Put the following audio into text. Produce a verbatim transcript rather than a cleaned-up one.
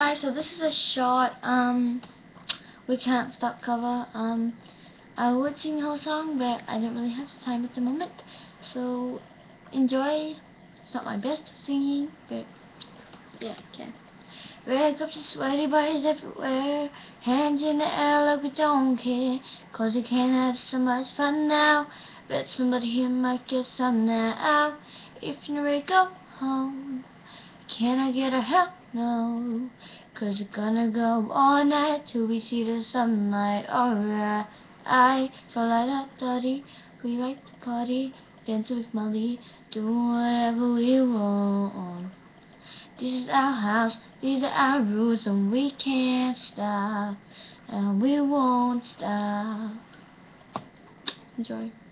Hi, so this is a short, um, we can't stop cover. Um, I would sing the whole song, but I don't really have the time at the moment. So, enjoy. It's not my best singing, but yeah, okay. Wake up to sweaty bodies everywhere, hands in the air like we don't care, cause we can't have so much fun now. Bet somebody here might get some now. If you never go home, can I get a hell no? Cause we're gonna go all night till we see the sunlight. Alright, I so light up dirty. We like to party, dance with Miley, do whatever we want. This is our house, these are our rules, and we can't stop, and we won't stop. Enjoy.